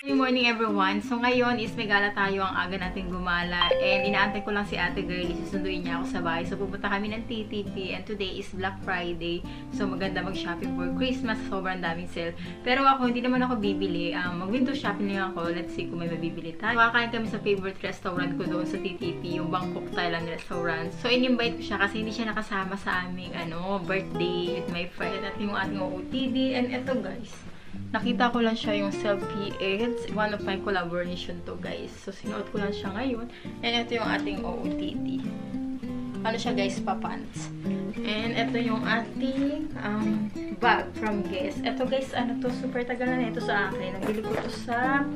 Good morning everyone. So ngayon is may gala tayo, ang aga natin gumala and inaantay ko lang si Ate Girlie, susunduin niya ako sa bahay. So pupunta kami ng TTP and today is Black Friday. So maganda mag-shopping for Christmas, sobrang daming sale. Pero ako hindi naman ako bibili, mag-window shopping lang ako. Let's see kung may mabibili tayo. Kakain kami sa favorite restaurant ko doon sa TTP, yung Bangkok Thailand restaurant. So in-invite ko siya kasi hindi siya nakasama sa aming birthday with my friend at yung ating OOTD. And eto guys, nakita ko lang siya yung selfie. It's one of my collaboration to guys. So, sinuot ko lang siya ngayon. And ito yung ating OOTD. Ano siya guys? Pa-pants. And ito yung ating bag from Guess. Ito guys, ano to? Super tagal na ito sa akin. Nabili ko to sa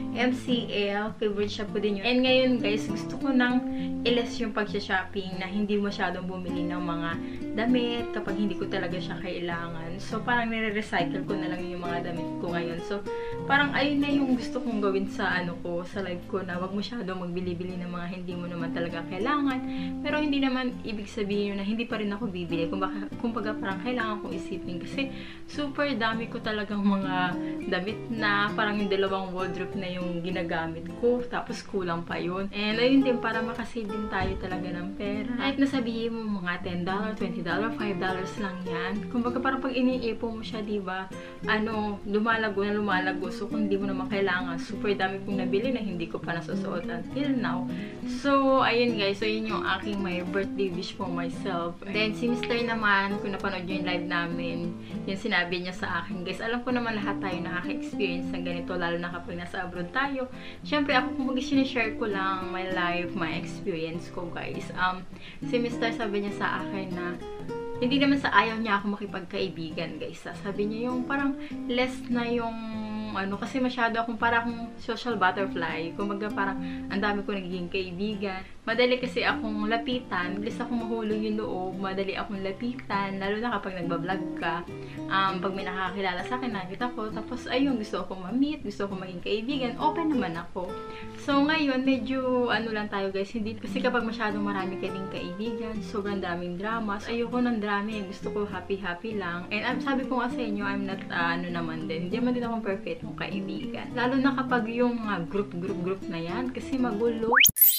MCL. Favorite shop ko din yun. And ngayon guys, gusto ko nang i-less yung pag-shopping na hindi masyadong bumili ng mga damit kapag hindi ko talaga siya kailangan. So, parang nire-recycle ko na lang yung mga damit ko ngayon. So, parang ayun na yung gusto kong gawin sa sa live ko na wag masyadong magbili-bili ng mga hindi mo naman talaga kailangan. Pero hindi naman ibig sabihin yun na hindi pa rin ako bibili. Kumbaga parang kailangan kong isipin kasi super dami ko talagang mga damit na parang yung dalawang wardrobe na yung ginagamit ko. Tapos kulang pa yun. And ayun din, para makasave din tayo talaga ng pera. Kahit nasabihin mo mga $10, $20, $5 lang yan. Kumbaga parang pag iniipon mo siya, diba? Lumalago na lumalago. So kung hindi mo naman kailangan, super dami kong nabili na hindi ko pa nasusuot until now. So ayun guys, so yun yung aking my birthday wish for myself. Then si Mr. naman, kung napanood nyo yung live namin, yung sinabi niya sa akin, guys, alam ko naman lahat tayo nakaka-experience ng ganito, lalo na kapag nasa abroad tayo. Siyempre ako kung mag-share ko lang my life, my experience ko guys. Si Mr. sabi niya sa akin na hindi naman sa ayaw niya ako makipagkaibigan guys. Sabi niya yung parang less na yung kasi masyado akong parang social butterfly. Kumaga parang ang dami ko nagiging kaibigan. Madali kasi akong lapitan. Bilis akong mahulog yung loob. Madali akong lapitan. Lalo na kapag nagbablog ka. Pag may nakakilala sa akin, nakita ko. Tapos ayun, gusto akong ma-meet. Gusto akong maging kaibigan. Open naman ako. So ngayon, medyo lang tayo guys. Hindi, kasi kapag masyadong marami ka ding kaibigan, sobrang daming dramas. Ayoko ng drama. Gusto ko happy-happy lang. And sabi ko nga sa inyo, I'm not naman din. Hindi naman din akong perfect kaibigan. Lalo na kapag yung group na yan. Kasi magulo.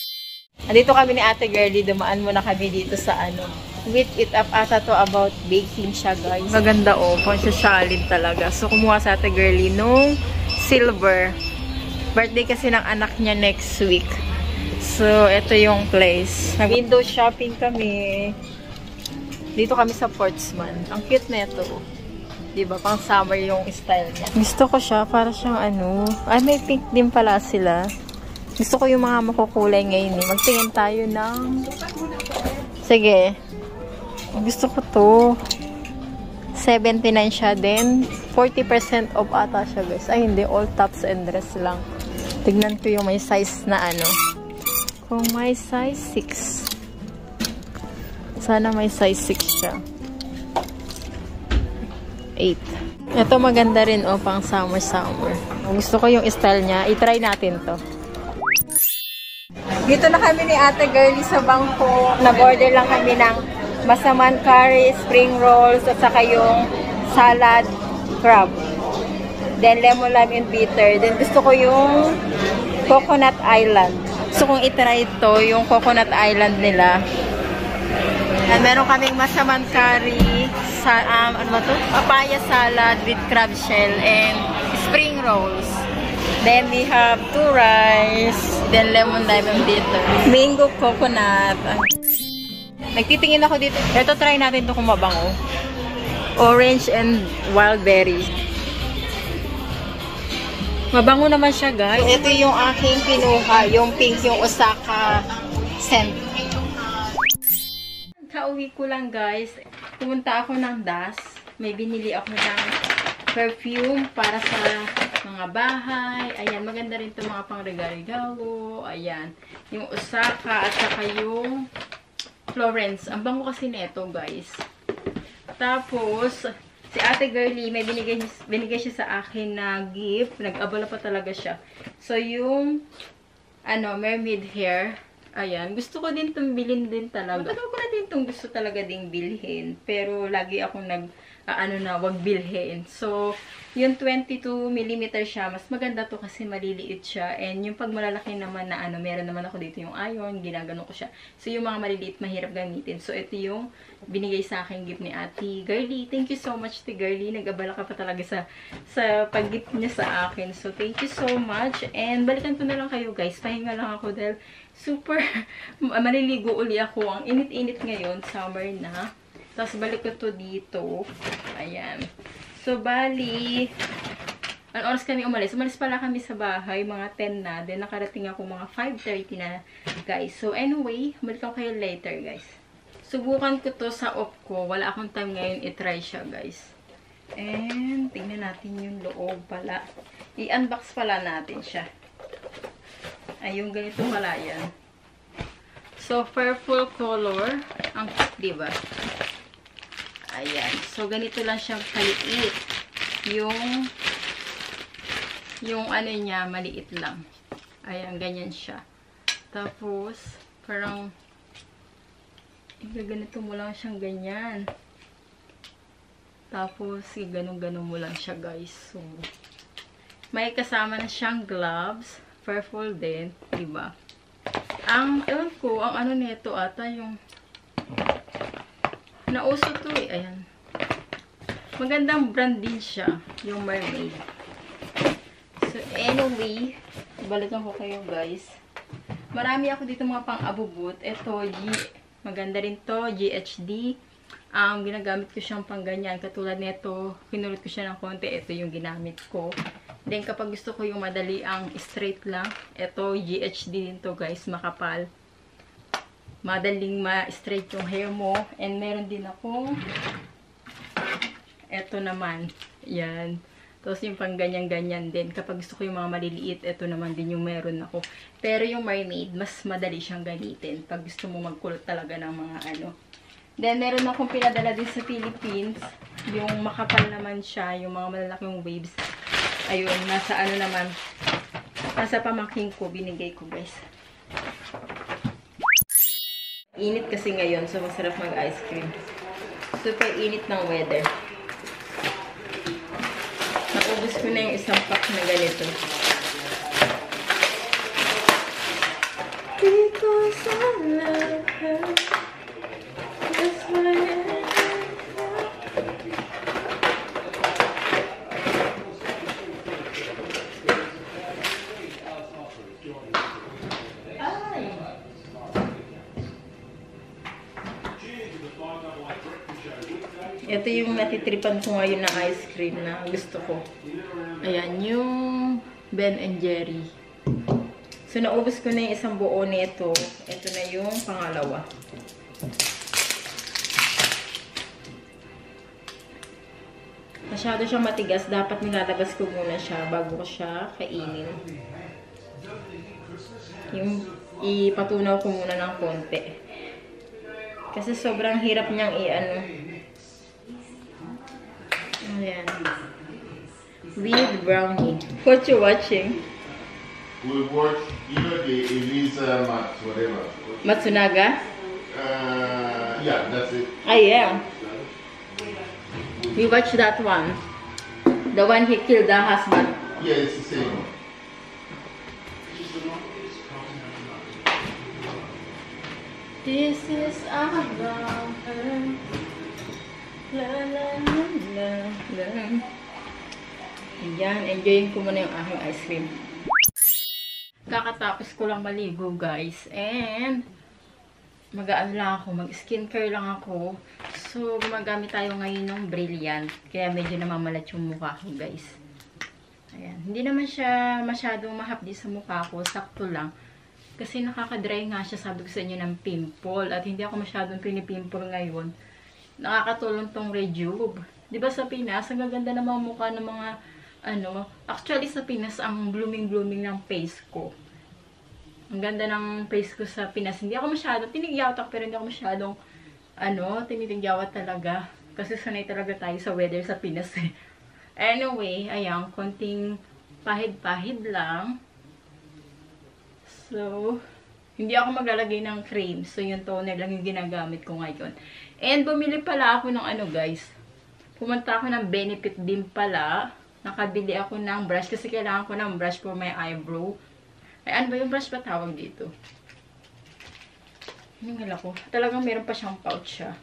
Andito kami ni Ate Girlie. Dumaan muna kami dito sa With It Up ata to, about baking siya guys. Maganda pang solid talaga. So kumuha sa Ate Girlie nung silver. Birthday kasi ng anak niya next week. So ito yung place. Window shopping kami. Dito kami sa Portsman. Ang cute na ito. Diba? Pang summer yung style niya. Gusto ko siya. Para siyang Ay, may pink din pala sila. Gusto ko yung mga makukulay ngayon. Magtingin tayo ng... Sige. Gusto ko to. 79 siya din. 40% off ata siya, guys. Ay, hindi. All tops and dress lang. Tignan ko yung may size na Kung may size 6. Sana may size 6 siya. 8. Ito maganda rin pang summer. Gusto ko yung style niya. I-try natin to. Dito na kami ni Ate Girlie sa Bangkok. Nag-order lang kami ng masaman curry, spring rolls, at saka yung salad crab. Then lemon lime and bitter. Then gusto ko yung coconut island. Gusto kong i-try ito, yung coconut island nila. And meron kaming masaman curry, ano ba to? Papaya salad with crab shell and spring rolls. Then we have 2 rice, then lemon lime and bitter. Mango coconut. Nagtitingin ako dito. Ito, try natin ito kung mabango. Orange and wild berry. Mabango naman siya, guys. Ito yung aking kinuha, yung pink, yung Osaka scent. Kauwi ko lang guys. Pumunta ako ng DAS. May binili ako ng perfume para sa mga bahay. Ayan, maganda rin ito mga pang regalo. Ayan. Yung Osaka at saka yung Florence. Ang bango kasi nito guys. Tapos, si Ate Girlie, may binigay siya sa akin na gift. Nag-abala pa talaga siya. So, yung mermaid hair. Ayan, gusto ko din itong bilhin din talaga. Matagal ko na din itong gusto talaga ding bilhin. Pero lagi akong wag bilhin. So, yung 22mm siya, mas maganda to kasi maliliit siya. And yung pag malalaki naman na meron naman ako dito yung iron, ginagano ko siya. So, yung mga maliliit, mahirap gamitin. So, ito yung binigay sa akin gift ni Ate Girly. Thank you so much, Ate Girly. Nag-abala ka pa talaga sa pag-gift niya sa akin. So, thank you so much. And balikan ko na lang kayo, guys. Pahinga lang ako dahil super maliligo uli ako. Ang init-init ngayon, summer na. Tapos balik ko to dito. Ayan. So, bali, ang oras kami umalis. Umalis pala kami sa bahay, mga 10 na. Then, nakarating ako mga 5:30 na, guys. So, anyway, balik ko kayo later, guys. Subukan ko to sa off ko. Wala akong time ngayon i-try siya, guys. And, tingnan natin yung loob pala. I-unbox pala natin siya. Ay, yung ganito pala yan. So, purple color. Ang cute, diba? Ayan. So, ganito lang siyang kaliit. Yung ano niya, maliit lang. Ayan, ganyan siya. Tapos, parang, ganito mo lang siyang ganyan. Tapos, ganun-ganun mo lang siya, guys. So, may kasama na siyang gloves. Purple din, diba? Ewan ko, ang ano nito ata, yung nauso to eh. Ayan. Magandang brand din siya. Yung Mermaid. So, anyway, balikan ko kayo, guys. Marami ako dito mga pang-abubot. Ito, maganda rin to. GHD. Ginagamit ko siyang pang ganyan. Katulad nito, pinulot ko siya ng konti. Ito yung ginamit ko. Then, kapag gusto ko yung madali ang straight lang, ito, GHD din to, guys. Makapal. Madaling ma-straight yung hair mo. And meron din ako eto naman. Yan. Tapos yung pang ganyan-ganyan din. Kapag gusto ko yung mga maliliit, eto naman din yung meron ako. Pero yung Mermaid, mas madali siyang gamitin. Pag gusto mo magkulot talaga ng mga ano. Then, meron akong pinadala din sa Philippines. Yung makapal naman siya. Yung mga malalaking waves. Ayun, nasa ano naman. Nasa pamangking ko. Binigay ko, guys. Init kasi ngayon, so masarap mag-ice cream. Super init ng weather. Naubos ko na yung isang pack na ganito. Because I love her. That's why I ito yung natitripan ko ngayon na ice cream na gusto ko. Ayan, yung Ben & Jerry. So, naubos ko na yung isang buo nito. Ito na yung pangalawa. Masyado siyang matigas. Dapat nilalabas ko muna siya bago ko siya kainin. Yung ipatunaw ko muna ng konti. Kasi sobrang hirap niyang i-ano. Ayan. With brownie. What you watching? We watch, you know, the Elisa Mats, whatever. Matsunaga? Yeah, that's it. Ah, yeah. We watched that one. The one he killed the husband. Yeah, it's the same. This is about her. La la la la la. Ayan, enjoyin ko muna yung aking ice cream. Kakatapos ko lang maligo, guys. And mag-aano lang ako, mag-skincare lang ako. So, gumagamit tayo ngayon ng Brilliant. Kaya medyo namamalat yung mukha ko, guys. Ayan. Hindi naman siya masyadong mahapdi sa mukha ko. Sakto lang. Kasi nakaka-dry nga siya, sabi ko sa inyo, ng pimple. At hindi ako masyadong pinipimple ngayon. Nakakatulong tong Rejuve. Diba sa Pinas, ang gaganda ng mga mukha ng mga, actually sa Pinas, ang blooming-blooming ng face ko. Ang ganda ng face ko sa Pinas. Hindi ako masyadong, tinigyawat ako, pero hindi ako masyadong, tinigyawat talaga. Kasi sanay talaga tayo sa weather sa Pinas eh. Anyway, ayan, konting pahid-pahid lang. So, hindi ako maglalagay ng cream. So, yung toner lang yung ginagamit ko ngayon. And, bumili pala ako ng guys. pumunta ako ng Benefit din pala. Nakabili ako ng brush kasi kailangan ko ng brush for my eyebrow. Ay, ano ba yung brush ba tawag dito? Yung nila ko. Talagang meron pa siyang pouch siya.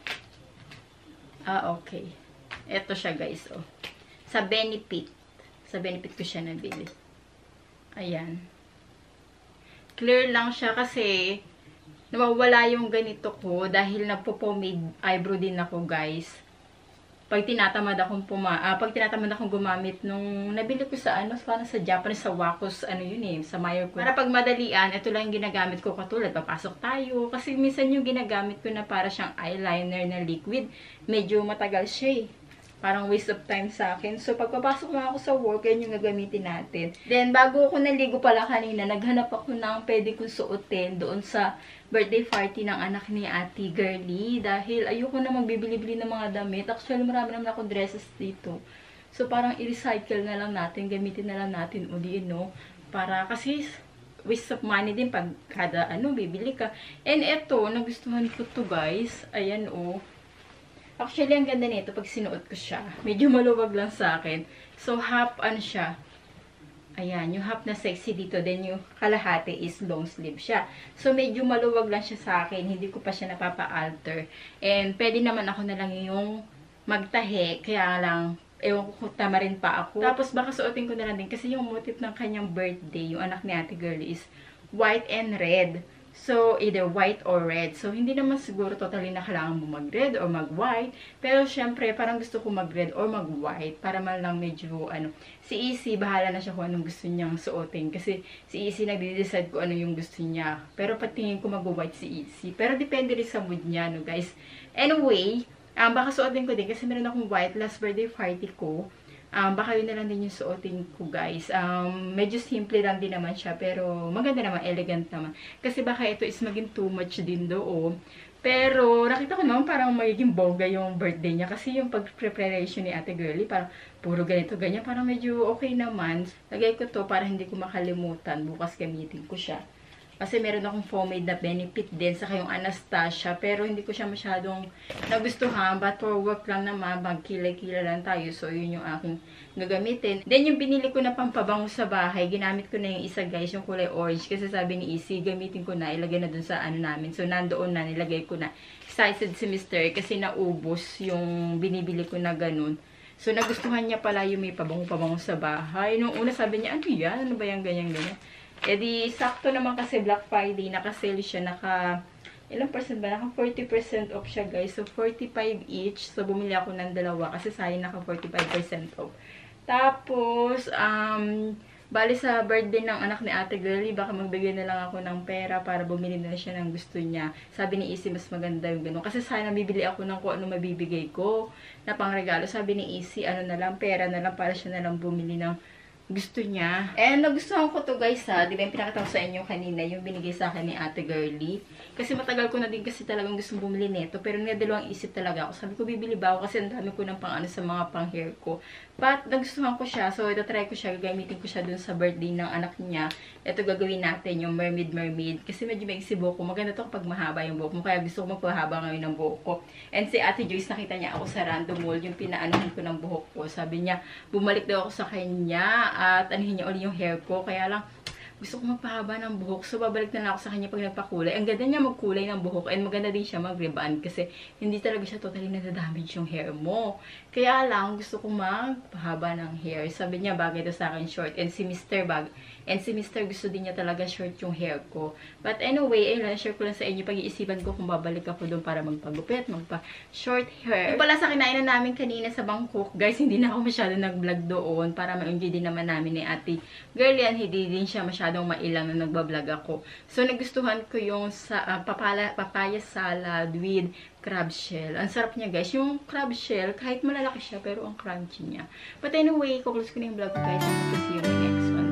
Okay. Ito siya guys, oh. Sa Benefit. Sa Benefit ko siya nabili. Ayan. Clear lang siya kasi nawawala yung ganito ko dahil nagpo-pomade eyebrow din ako guys. Pag tinatamad akong gumamit nung nabili ko sa parang sa Japanese, sa Wakos, yun eh, sa Mayor ko. Para pag madalian, ito lang yung ginagamit ko katulad, papasok tayo. Kasi minsan yung ginagamit ko na para siyang eyeliner na liquid, medyo matagal siya eh. Parang waste of time sa akin. So, pagpapasok na ako sa work, yan yung gagamitin natin. Then, bago ako naligo pala kanina, naghanap ako ng pwede kong suotin doon sa birthday party ng anak ni Ate Girly. Dahil ayoko na magbibili-bili ng mga damit. Actually, marami naman ako dresses dito. So, parang i-recycle na lang natin, gamitin na lang natin uli, no? Para, kasi waste of money din pag kada bibili ka. And eto, nagustuhan ko to guys. Ayan, oh. Actually, ang ganda nito pag sinuot ko siya. Medyo maluwag lang sa akin. So, half, siya. Ayan, yung half na sexy dito. Then, yung kalahati is long sleeve siya. So, medyo maluwag lang siya sa akin. Hindi ko pa siya napapa-alter. And, pwede naman ako na lang yung magtahe. Kaya lang, ewan ko, tama rin pa ako. Tapos, baka suotin ko na lang din. Kasi yung motif ng kanyang birthday, yung anak ni Ate Girly is white and red. So, either white or red. So, hindi naman siguro totally na kailangan mo mag-red or mag-white. Pero, syempre, parang gusto ko mag-red or mag-white. Para man lang medyo, Si Easy, bahala na siya kung anong gusto niyang suotin. Kasi, si Easy nagde-decide kung ano yung gusto niya. Pero, patingin ko mag-white si Easy. Pero, depende rin sa mood niya, no, guys. Anyway, baka suotin ko din. Kasi meron akong white last birthday party ko. Baka yun na lang din yung suotin ko, guys. Medyo simple lang din naman siya, pero maganda naman, elegant naman. Kasi baka ito is maging too much din doon. Pero, nakita ko naman parang magiging bongga yung birthday niya. Kasi yung pag-preparation ni Ate Girly, parang puro ganito, ganyan. Parang medyo okay naman. Lagay ko to para hindi ko makalimutan. Bukas gamitin ko siya. Kasi meron akong pomade na Benefit din, saka yung Anastasia, pero hindi ko siya masyadong nagustuhan, but for work lang naman, magkilay-kilay lang tayo, so yun yung aking gagamitin. Then yung binili ko na pampabango sa bahay, ginamit ko na yung isa guys, yung kulay orange, kasi sabi ni Easy, gamitin ko na, ilagay na dun sa namin, so nandoon na, nilagay ko na. Excited si Mr. kasi naubos yung binibili ko na ganun. So nagustuhan niya pala yung may pabango-pabango sa bahay. Nung una sabi niya, ano yan? Ano ba yung ganyan-ganyan? E di, sakto naman kasi Black Friday, naka-sale siya, ilang percent ba? Naka 40% off siya guys. So, 45 each. So, bumili ako ng dalawa kasi sayang naka 45% off. Tapos, bali sa birthday ng anak ni Ate Girly, baka magbigay na lang ako ng pera para bumili na siya ng gusto niya. Sabi ni Easy, mas maganda yung ganun. Kasi sayang nabibili ako ng kung ano mabibigay ko na pangregalo. Sabi ni Easy, na lang, pera na lang para siya na lang bumili ng gusto niya. And nagustuhan ko to guys ha. Di ba yung pinakita ko sa inyo kanina, yung binigay sa akin ni Ate Girly. Kasi matagal ko na din kasi talagang gustong bumili nito. Pero nadalawang isip talaga ako. Sabi ko, bibili ba ako kasi ang dami ko ng sa mga pang hair ko. But nagustuhan ko siya. So, ito try ko siya. Gagamitin ko siya dun sa birthday ng anak niya. Ito gagawin natin, yung mermaid. Kasi medyo may buhok ko. Maganda to kapag mahaba yung buhok mo. Kaya gusto ko magpahaba ngayon ng buhok ko. And si Ate Joyce, nakita niya ako sa random mall. Yung pinaanuhan ko ng buhok ko. Sabi niya, bumalik daw ako sa kanya. At anuhin niya ulit yung hair ko. Kaya lang, gusto ko magpahaba ng buhok. So, babalik na lang ako sa kanya pag nagpakulay. Ang ganda niya magkulay ng buhok. And maganda din siya mag-reband. Kasi hindi talaga siya totally nadadamage yung hair mo. Kaya lang, gusto ko magpahaba ng hair. Sabi niya, bagay ito sa akin short. And si Mr. gusto din niya talaga short yung hair ko. But anyway, ayun, share ko lang sa inyo. Pag-iisipan ko kung babalik ako doon para magpagupit, magpa-short hair. Yung pala sa kinainan namin kanina sa Bangkok. Guys, hindi na ako masyado nag-vlog doon. Para ma-enjoy din naman namin ni Ate Girly. And hindi din siya masyadong mailang na nagbablog ako. So, nagustuhan ko yung papaya salad with crab shell. Ang sarap niya guys. Yung crab shell, kahit malalaki siya, pero ang crunchy niya. But anyway, kukulos ko na yung vlog ko guys. See you in the next one.